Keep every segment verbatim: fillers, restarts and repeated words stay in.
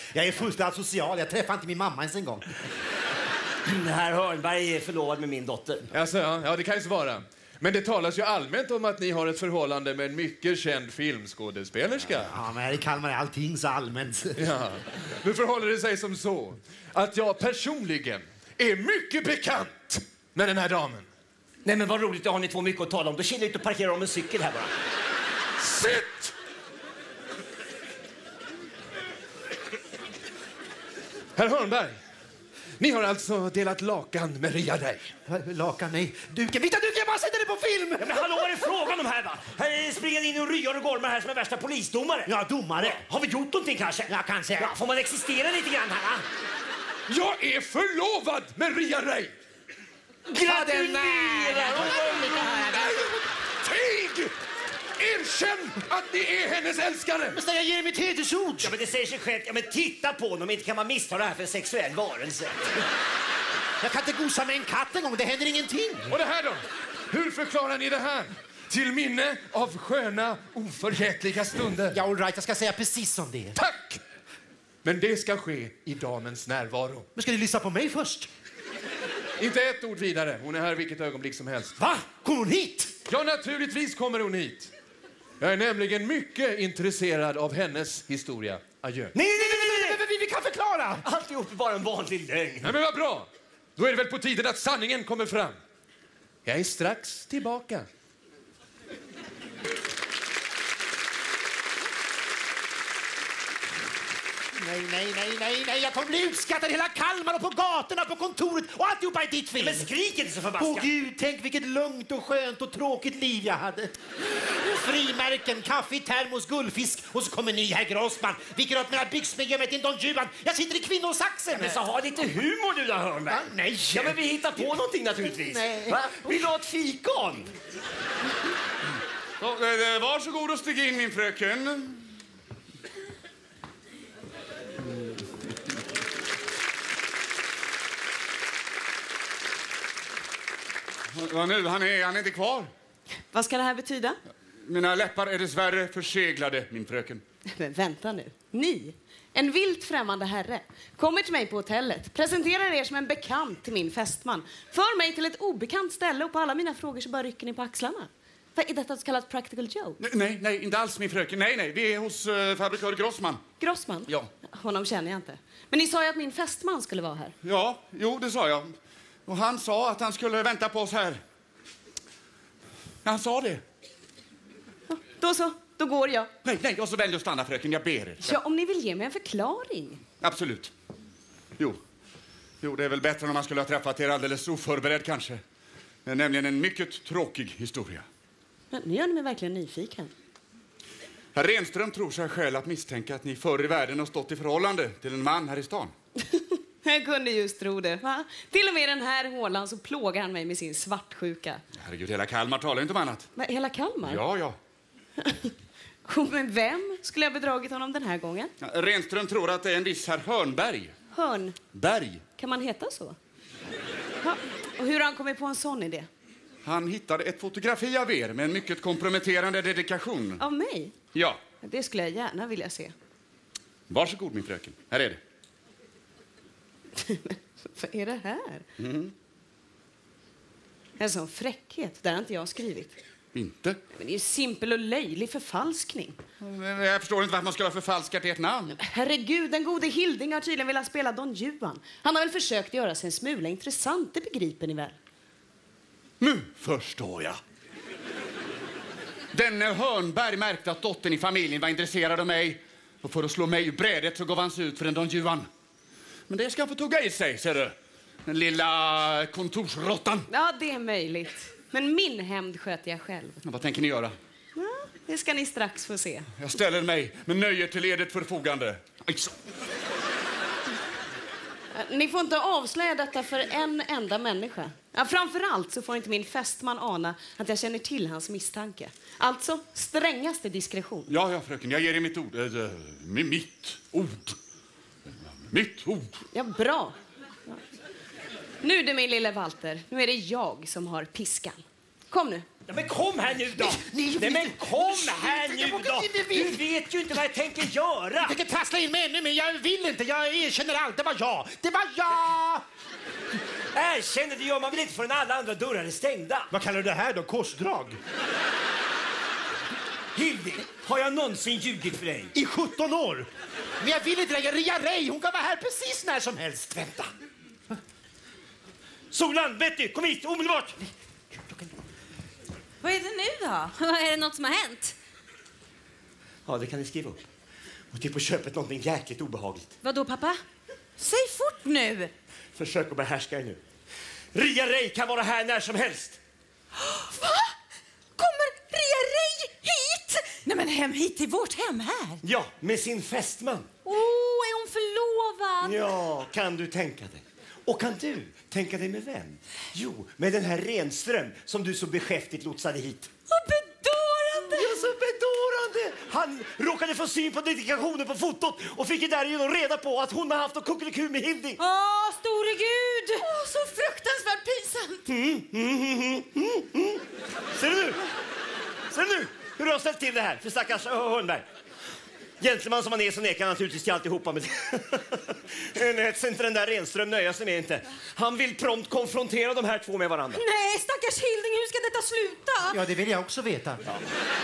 Jag är fullständigt social. Jag träffar inte min mamma ens en gång. Herr Hörnberg är förlovad med min dotter. Alltså, ja, ja, det kan ju så vara. Men det talas ju allmänt om att ni har ett förhållande med en mycket känd filmskådespelerska. Ja, men här i Kalmar är allting så allmänt. Ja. Nu förhåller det sig som så att jag personligen är mycket bekant med den här damen. Nej, men vad roligt, då har ni två mycket att tala om. Då chillar ut och parkerar om en cykel här bara. Sitt! Herr Hörnberg, ni har alltså delat lakan med Ria Rej. Lakan, nej. Duken, vita duken, jag bara sätter det på film! Ja, men hallå, vad är det frågan om här va? Här springer in och ryar och gormar här som är värsta polisdomare. Ja, domare. Ja, har vi gjort någonting kanske? Ja, kanske. Ja, får man existera lite grann här va? Jag är förlovad med Ria Rej. Gratulerar! Tig! Erkänn att ni är hennes älskare! Men jag ger mitt hedersord. Ja, men det säger sig självt. Ja, men titta på honom. Inte kan man missta det här för en sexuell varelse. Jag kan inte gosa med en katt en gång, det händer ingenting. Och det här då? Hur förklarar ni det här? Till minne av sköna, oförgätliga stunder. Ja, all right, jag ska säga precis som det är. Tack! Men det ska ske i damens närvaro. Men ska ni lyssna på mig först? Inte ett ord vidare. Hon är här vilket ögonblick som helst. Va? Kommer hon hit? Ja, naturligtvis kommer hon hit. Jag är nämligen mycket intresserad av hennes historia. Adjö. Nej, nej, nej, nej, nej. Vi, vi kan förklara! Alltihop är bara en vanlig lögn. Nej, men vad bra. Då är det väl på tiden att sanningen kommer fram. Jag är strax tillbaka. Nej, nej, nej, nej, nej. Jag kommer bli utskattad i hela Kalmar och på gatorna, på kontoret och alltihopa är ditt fel. Men skrik inte så förbaskat. Åh Gud, tänk vilket lugnt och skönt och tråkigt liv jag hade. Frimärken, kaffe, termos, guldfisk och så kommer ni, herr Grossman. Viker upp mina byxor med gömmet in Don Juan. Jag sitter i kvinnosaxen. Ja, men så ha lite humor du då, Hörnberg. Va? Nej. Ja, men vi hittar på någonting naturligtvis. Nej. Va? Vill du ha ett fikon? Så, eh, varsågod och stig in, min fröken. Vad nu? Han är, han är inte kvar. Vad ska det här betyda? Mina läppar är dessvärre förseglade, min fröken. Men vänta nu. Ni, en vilt främmande herre, kommer till mig på hotellet, presenterar er som en bekant till min fästman, för mig till ett obekant ställe och på alla mina frågor så bara rycker ni på axlarna. Vad är detta ett så kallat practical joke? Nej, nej, inte alls, min fröken. Nej, nej, vi är hos uh, fabrikör Grossman. Grossman? Ja. Honom känner jag inte. Men ni sa ju att min fästman skulle vara här. Ja, jo, det sa jag. Och han sa att han skulle vänta på oss här. Han sa det. Ja, då så, då går jag. Nej, nej, jag så vänlig att stanna, fröken. Jag ber er. Ja, om ni vill ge mig en förklaring. Absolut. Jo. Jo, det är väl bättre om man skulle ha träffat er alldeles oförberedd kanske. Det är nämligen en mycket tråkig historia. Men nu gör ni mig verkligen nyfiken. Herr Renström tror sig själv att misstänka att ni förr i världen har stått i förhållande till en man här i stan. Jag kunde just tro det. Va? Till och med den här hålan så plågar han mig med sin svartsjuka. Herregud, hela Kalmar talar inte om annat. Men hela Kalmar? Ja, ja. Men vem skulle jag bedragit honom den här gången? Ja, Renström tror att det är en viss herr Hörnberg. Hörn? Berg. Kan man heta så? Ja. Och hur har han kommit på en sån idé? Han hittade ett fotografi av er med en mycket komprometterande dedikation. Av mig? Ja. Det skulle jag gärna vilja se. Varsågod, min fröken. Här är det. Vad är det här? Mm. En sån fräckhet. Där har inte jag skrivit. Inte? Men det är ju simpel och löjlig förfalskning. Jag förstår inte varför man skulle ha förfalskat ert namn. Herregud, den gode Hilding har tydligen velat spela Don Juan. Han har väl försökt göra sig en smula intressant, det begriper ni väl? Nu förstår jag. Denne Hörnberg märkte att dottern i familjen var intresserad av mig. Och för att slå mig ur brädet så gav han sig ut för en Don Juan. Men det ska han få tugga i sig, ser du. Den lilla kontorsråttan. Ja, det är möjligt. Men min hämnd sköter jag själv. Ja, vad tänker ni göra? Ja, det ska ni strax få se. Jag ställer mig med nöje till edert förfogande. Aj, så. Ni får inte avslöja detta för en enda människa. Ja, framförallt så får inte min fästman ana att jag känner till hans misstanke. Alltså, strängaste diskretion. Ja, ja, fröken, jag ger er mitt ord. Äh, med mitt ord. Mitt ord. Ja, bra. Ja. Nu du, min lille Walter, nu är det jag som har piskan. Kom nu, Ja, men kom här nu då! Ni, ni, Nej, men kom ni, här ni, nu jag då! inte Du vill. vet ju inte vad jag tänker göra! Jag tänker trassla in mig ännu mer. Jag vill inte. Jag erkänner allt. Det var jag. Det var jag! Erkänner det gör man väl inte förrän alla andra dörrar är stängda? Vad kallar du det här då? Korsdrag? Hildi, har jag någonsin ljugit för dig? I sjutton år. Men jag vill inte lägga Ria Rej. Hon kan vara här precis när som helst. Vänta. Solan, Betty, kom hit omedelbart! Vad är det nu då? Är det något som har hänt? Ja, det kan ni skriva upp. Och till på köpet någonting jäkligt obehagligt. Vad då, pappa? Säg fort nu! Försök att behärska er nu. Ria Rej kan vara här när som helst. Va? Kommer Ria Rej hit? Nej, men hem hit till vårt hem här. Ja, med sin fästman. Åh, oh, är hon förlovad? Ja, kan du tänka dig? Och kan du tänka dig med vem? Jo, med den här Renström som du så beskäftigt lotsade hit. Och bedårande! Ja, så bedårande! Han råkade få syn på dedikationen på fotot och fick ju därigenom reda på att hon har haft en kuckeliku med Hildi. Åh, store Gud! Åh, så fruktansvärt pinsamt. Mm, mm, mm, mm, mm. Ser du nu? Ser du nu hur du har ställt till det här för stackars Hörnberg? Gentleman som han är så nekar han naturligtvis till alltihopa med det. Inte den där Renström nöja sig med inte. Han vill prompt konfrontera de här två med varandra. Nej, stackars Hilding, hur ska detta sluta? Ja, det vill jag också veta. Ja.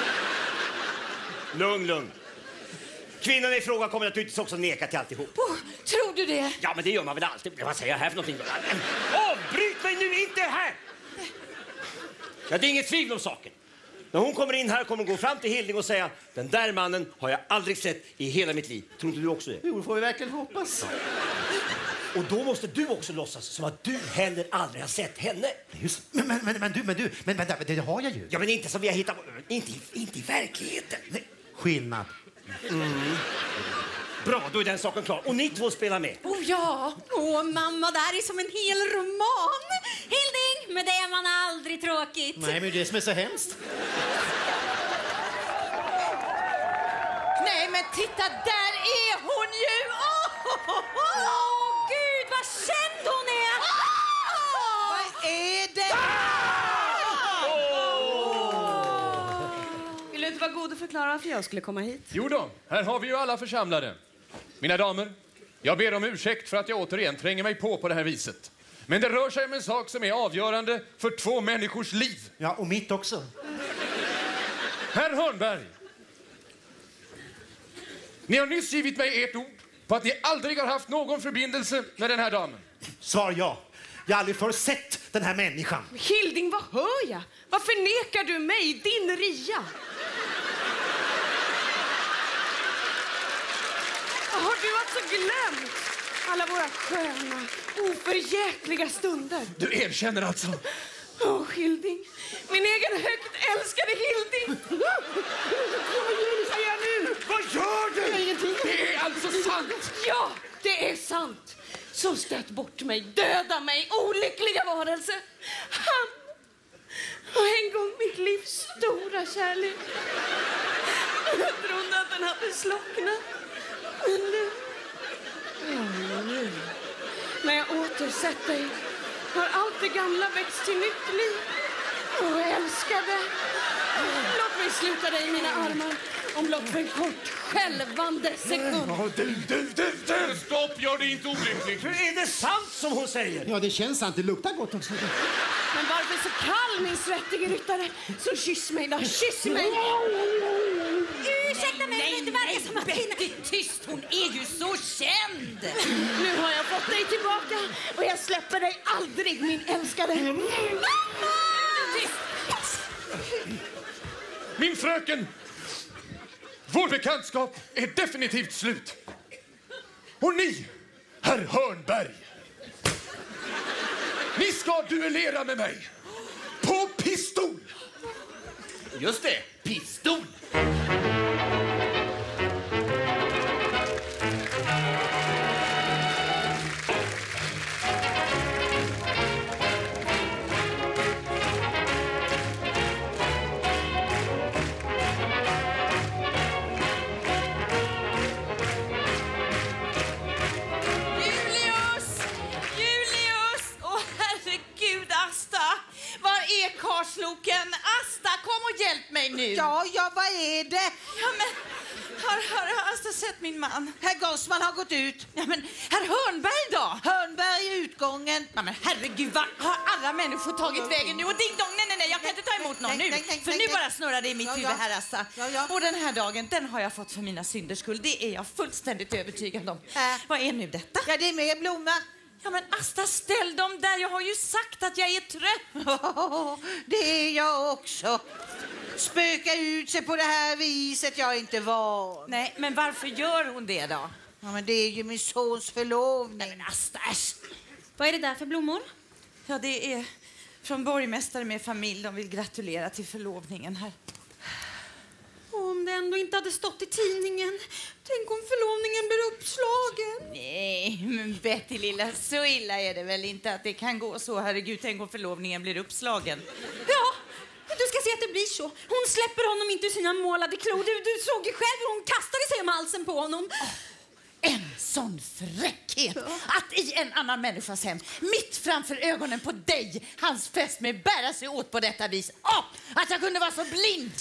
Lugn, lugn. Kvinnan i fråga kommer naturligtvis också neka till alltihop. Oh, tror du det? Ja, men det gör man väl alltid. Vad säger jag här för någonting? Avbryt mig nu inte här! Ja, det är inget tvivel om saken. När hon kommer in här kommer hon gå fram till Hilding och säga den där mannen har jag aldrig sett i hela mitt liv. Tror inte du också det? Jo, får vi verkligen hoppas. Och då måste du också låtsas som att du heller aldrig har sett henne. Just, men, men, men, men du, men du, men vänta, det har jag ju. Ja, men inte som vi har hittat, inte, inte i verkligheten. Nej, skillnad. Mm. Bra, då är den saken klar. Och ni två spelar med. Oh ja, åh mamma, det här är som en hel roman. Hilding, med det är man aldrig tråkigt. Nej, men det är som är så hemskt. Nej, men titta, där är hon ju! Åh, oh, oh, oh, Gud, vad känd hon är! Oh! Vad är det? Oh! Vill du inte vara god och förklara varför jag skulle komma hit? Jo då, här har vi ju alla församlade. Mina damer, jag ber om ursäkt för att jag återigen tränger mig på på det här viset. Men det rör sig om en sak som är avgörande för två människors liv. Ja, och mitt också. Herr Hörnberg, ni har nyss givit mig ert ord på att ni aldrig har haft någon förbindelse med den här damen. Svar ja. Jag har aldrig förr sett den här människan. Hilding, vad hör jag? Varför nekar du mig, din Ria? Har du alltså glömt alla våra sköna, oförgäkliga stunder? Du erkänner alltså? Åh, oh, Hilding. Min egen högt älskade Hilding. Vad gör jag nu? Vad gör du? Ingenting. Det är alltså sant! Ja, det är sant. Så stöt bort mig, döda mig, olyckliga varelse. Han var en gång mitt livs stora kärlek. Jag trodde att den hade slocknat. Men nu, ja, nu, när jag återsett dig, har allt det gamla växt till nytt liv. Och älskade, låt mig sluta dig i mina armar om blott för en kort, skälvande sekund. Oh, du, du, du, du! Stopp, gör det inte olyckligt. Hur är det sant som hon säger? Ja, det känns sant. Det luktar gott också. Men varför så kall, min svettige ryttare? Så kyss mig då, kyss mig! Ursäkta mig, men det verkar som att Betty, tyst, hon är ju så känd. Nu har jag fått dig tillbaka och jag släpper dig aldrig, min älskade. Mamma! Tyst! Min fröken, vår bekantskap är definitivt slut. Och ni, herr Hörnberg, ni ska duellera med mig på pistol. Just det, pistol. Julius! Julius! Åh, herregud, Asta! Var är karsloken? Asta! min man. Herr Gossman har gått ut. Ja, men herr Hörnberg då? Hörnberg är utgången. Ja, men herregud, vad har alla människor tagit vägen nu? Och ding dong, nej, nej, nej, jag kan inte ta emot någon Nej, nu. nej, nej, För nej, nu nej. bara snurrar det i mitt Ja, huvud ja. här, Asta. Ja, ja. Och den här dagen, den har jag fått för mina synders skull. Det är jag fullständigt övertygad om. Äh. Vad är nu detta? Ja, det är mer blomma. Ja, men Asta, ställ dem där. Jag har ju sagt att jag är trött. Det är jag också. Spöka ut sig på det här viset, jag är inte van. Nej, men varför gör hon det då? Ja, men det är ju min sons förlovning. Nej, men Asta, äsch. Vad är det där för blommor? Ja, det är från borgmästare med familj. De vill gratulera till förlovningen här. Om det ändå inte hade stått i tidningen. Tänk om förlovningen blir uppslagen. Nej, men Betty lilla, så illa är det väl inte att det kan gå så. Herregud, tänk om förlovningen blir uppslagen. Ja, du ska se att det blir så. Hon släpper honom inte ur sina målade klor. Du, du såg ju själv hur hon kastade sig om halsen på honom. Oh, en sån fräckhet att i en annan människas hem, mitt framför ögonen på dig, hans fäst med bära sig åt på detta vis. Åh, att jag kunde vara så blind!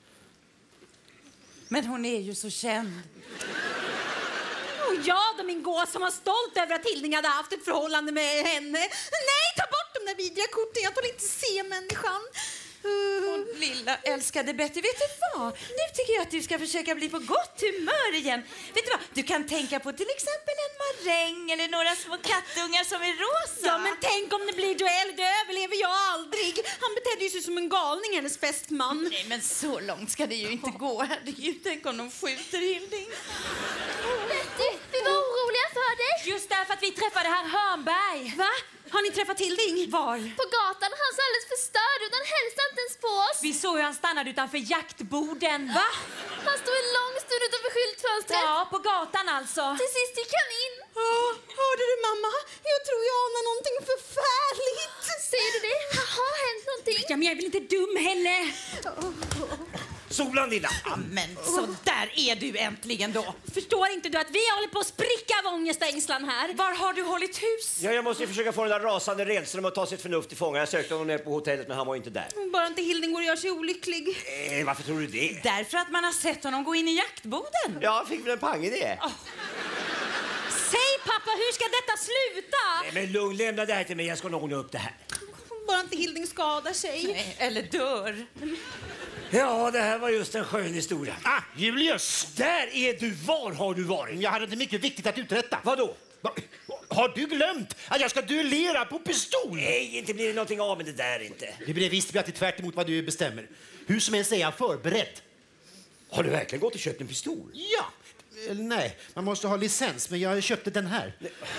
Men hon är ju så känd. Och jag då, min gås som var stolt över att Hilding hade haft ett förhållande med henne. Nej, ta bort de där vidriga korten. Jag vill inte se människan. Och lilla älskade Betty, vet du vad? Nu tycker jag att du ska försöka bli på gott humör igen. Vet du vad? Du kan tänka på till exempel en maräng eller några små kattungar som är rosa. Ja, men tänk om det blir duell. Det överlever jag aldrig. Han betedde sig som en galning, hennes fästman. Nej, men så långt ska det ju inte gå. Herregud, tänk om de skjuter Hilding. Betty, vi var oroliga för dig. Just därför att vi träffade herr Hörnberg. Va? Har ni träffat Hilding? Var? På gatan, han såg alldeles förstörd ut. Han hälsade inte ens på oss. Vi såg hur han stannade utanför jaktborden. Va? Han stod en lång stund utanför skyltfönstret. Ja, på gatan alltså. Till sist gick han in. Ja, hörde du mamma? Jag tror jag anar någonting förfärligt. Ser du det? Det har hänt någonting. Ja, men jag är väl inte dum heller. Solan, lilla. Amen, så där är du äntligen då. Förstår inte du att vi håller på att spricka av ångest och ängslan här? Var har du hållit hus? Ja, jag måste ju försöka få den där rasande Renström att ta sitt förnuft till fånga. Jag sökte honom ner på hotellet, men han var inte där. Bara inte Hilding går och gör sig olycklig. Eh, varför tror du det? Därför att man har sett honom gå in i jaktboden. Ja, jag fick väl en pangidé. Oh. Säg pappa, hur ska detta sluta? Nej, men lugn, lämna det här till mig. Jag ska nog ordna upp det här. Bara inte Hilding skadar sig. Nej, eller dör. Ja, det här var just en skön historia. Ah, Julius! Där är du! Var har du varit? Jag hade inte mycket viktigt att uträtta. Vadå? Va? Har du glömt att jag ska duellera på pistol? Nej, inte blir det någonting av med det där inte. Det blir visst att det är tvärt emot vad du bestämmer. Hur som helst är jag förberedd. Har du verkligen gått och köpt en pistol? Ja. Eller nej, man måste ha licens, men jag köpte den här.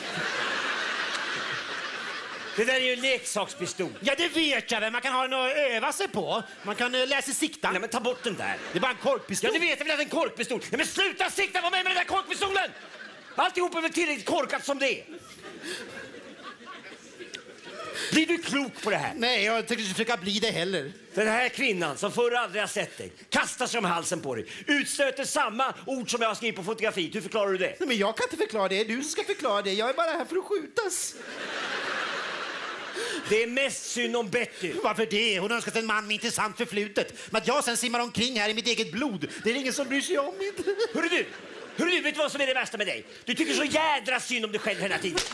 Det där är ju en leksakspistol. Ja, det vet jag väl. Man kan ha den att öva sig på. Man kan uh, lära sig sikta. Nej, men ta bort den där. Det är bara en korkpistol. Ja, du vet väl att det är en korkpistol. Nej, men sluta sikta på mig med den där korkpistolen! Alltihop är väl tillräckligt korkat som det är. Blir du klok på det här? Nej, jag tänkte inte försöka bli det heller. Den här kvinnan som förr aldrig har sett dig kastar sig om halsen på dig. Utstöter samma ord som jag har skrivit på fotografiet. Hur förklarar du det? Nej, men jag kan inte förklara det. Det är du som ska förklara det. Jag är bara här för att skjutas. Det är mest synd om Betty. Varför det? Hon önskar sig en man med intressant förflutet. Men att jag sen simmar omkring här i mitt eget blod, det är ingen som bryr sig om det. Hörru du! Hörru du, vet du vad som är det värsta med dig? Du tycker så jädra synd om dig själv hela tiden.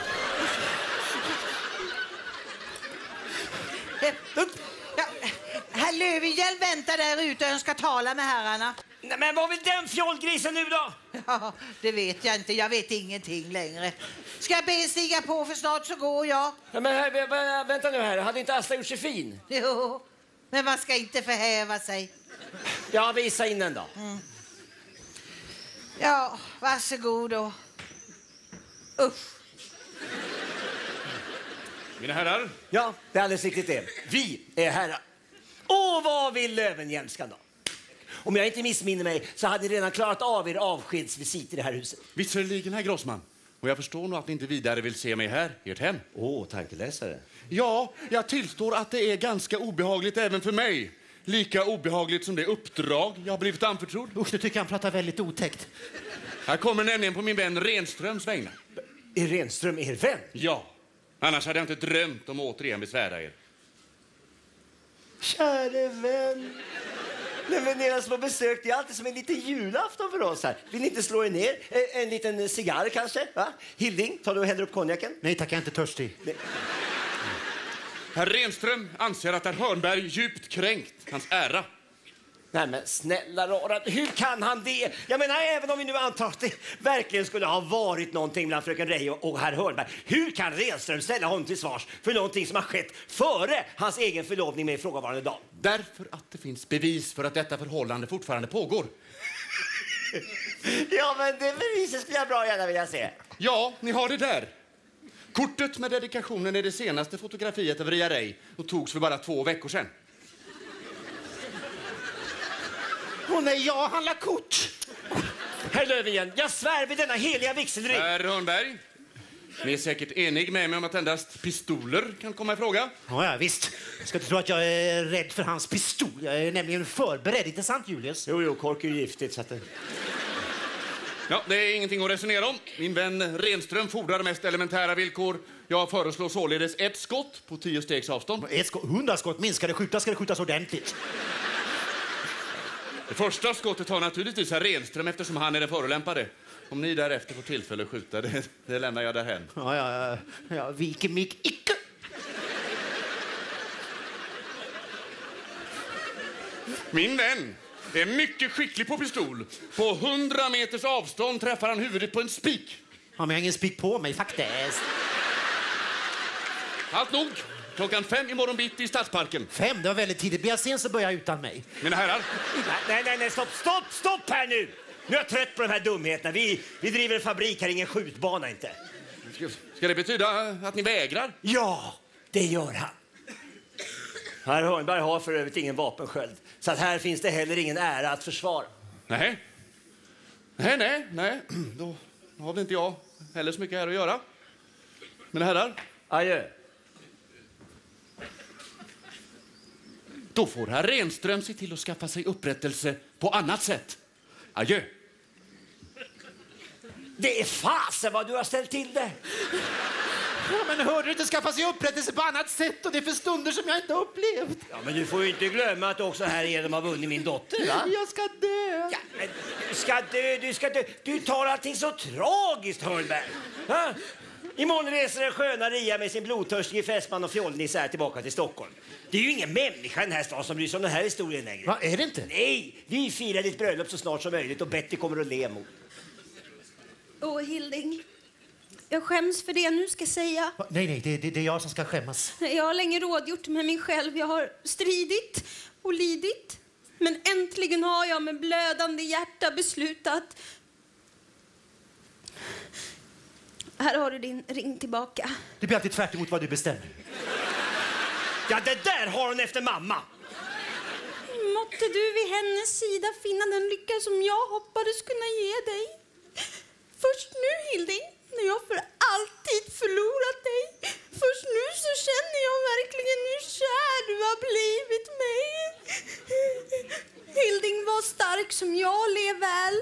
Ja, herr Löwenhjelm väntar där ute och önskar tala med herrarna. Nej, men vad vill den fjollgrisen nu då? Ja, det vet jag inte. Jag vet ingenting längre. Ska jag be stiga på för snart så går jag. Ja, men här, vä- vä- vänta nu här. Hade inte Asta gjort sig fin? Jo, men man ska inte förhäva sig. Ja, visa in den då. Mm. Ja, varsågod då. Usch. Mina herrar, Ja, det är alldeles riktigt det. Vi är herrar. Åh, vad vill Löwenhjelm ska då? Om jag inte missminner mig så hade ni redan klarat av er avskedsvisit i det här huset. Visserligen, herr Grossman. Och jag förstår nog att ni inte vidare vill se mig här, i ert hem. Åh, tankeläsare. Ja, jag tillstår att det är ganska obehagligt även för mig. Lika obehagligt som det uppdrag jag har blivit anförtrodd. Usch, nu tycker jag han pratar väldigt otäckt. Här kommer nämligen på min vän Renströms vägnar. Är Renström er vän? Ja, annars hade jag inte drömt om att återigen besvära er. Käre vän. Nej, men era små besök, det är alltid som en liten julafton för oss här. Vill ni inte slå er ner? En, en liten cigarr kanske? Va? Hilding, tar du och häller upp konjaken? Nej tack, jag är inte törstig. Nej. Herr Renström anser att herr Hörnberg djupt kränkt hans ära. Nej men snälla rara, hur kan han det? Jag menar, även om vi nu antar att det verkligen skulle ha varit någonting mellan fröken Reijo och herr Hörnberg. Hur kan Renström ställa honom till svars för någonting som har skett före hans egen förlovning med ifrågavarande dag? Därför att det finns bevis för att detta förhållande fortfarande pågår. Ja, men det beviset skulle jag bra gärna vilja se. Ja, ni har det där. Kortet med dedikationen är det senaste fotografiet av Ria Rej och togs för bara två veckor sedan. Åh nej, jag handlar kort. Herr Löfven, jag svär vid denna heliga vigselring. Herr Hörnberg, ni är säkert enig med mig om att endast pistoler kan komma i fråga. Ja, ja visst. Jag ska inte tro att jag är rädd för hans pistol. Jag är nämligen förberedd, inte sant Julius? Jo, jo, kork är ju giftigt så att det... Ja, det är ingenting att resonera om. Min vän Renström fordrar mest elementära villkor. Jag föreslår således ett skott på tio stegs avstånd. Ett skott, hundra skott, minst ska det skjutas, ska det skjutas ordentligt. Det första skottet har naturligtvis herr Renström eftersom han är den förolämpade. Om ni därefter får tillfälle att skjuta, det, det lämnar jag därhen. Ja, ja, ja, ja viker mig icke. Min vän är mycket skicklig på pistol. På hundra meters avstånd träffar han huvudet på en spik. Ja, men jag har ingen spik på mig faktiskt. Allt nog. Klockan fem i morgon bitti i Stadsparken. Fem, det var väldigt tidigt. Blir jag sen så börjar jag utan mig. Mina herrar. Nej, nej, nej, stopp, stopp, stopp här nu! Nu är jag trött på de här dumheterna. Vi, vi driver en fabrik här, ingen skjutbana inte. Ska, ska det betyda att ni vägrar? Ja, det gör han. Herr Hörnberg har för övrigt ingen vapensköld. Så att här finns det heller ingen ära att försvara. Nej. Nej, nej, nej. Då har väl inte jag heller så mycket här att göra. Mina herrar. Adjö. Då får herr Renström se till att skaffa sig upprättelse på annat sätt. Adjö. Det är fasen vad du har ställt till det. Ja, men hörde du inte skaffa sig upprättelse på annat sätt och det är för stunder som jag inte har upplevt. Ja, men du får ju inte glömma att du också här genom har vunnit min dotter, va? Jag ska dö. Ja, men du ska dö, du ska dö. Du tar allting så tragiskt, Hörnberg. Ha? Imorgon reser en sköna Ria med sin blodtörstige fästman och fjollnisse här tillbaka till Stockholm. Det är ju ingen människa i den här staden som bryr sig om den här historien längre. Va, är det inte? Nej, vi firar ditt bröllop så snart som möjligt och Betty kommer att le mot. Åh, Hilding. Jag skäms för det jag nu ska säga. Va? Nej, nej, det, det, det är jag som ska skämmas. Jag har länge rådgjort med mig själv. Jag har stridit och lidit. Men äntligen har jag med blödande hjärta beslutat. Här har du din ring tillbaka. Det blir alltid tvärt emot vad du bestämmer. Ja, det där har hon efter mamma. Måtte du vid hennes sida finna den lycka som jag hoppades kunna ge dig. Först nu, Hilding, när jag för alltid förlorat dig. Först nu så känner jag verkligen hur kär du har blivit mig. Hilding, var stark som jag, lev väl.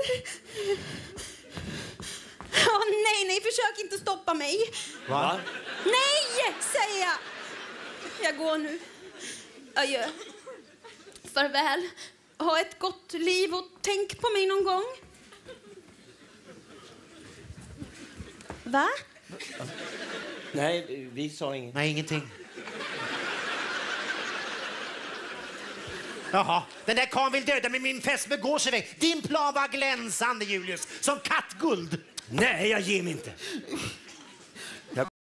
Ja, nej, nej, försök inte stoppa mig. Va? Nej, säger jag. Jag går nu. Adjö. Farväl. Ha ett gott liv och tänk på mig någon gång. Va? Nej, vi sa inget. Nej, ingenting. Jaha, den där karln vill döda med min fästmö går sig väg. Din plan var glänsande, Julius. Som kattguld. Nej, jag ger mig inte.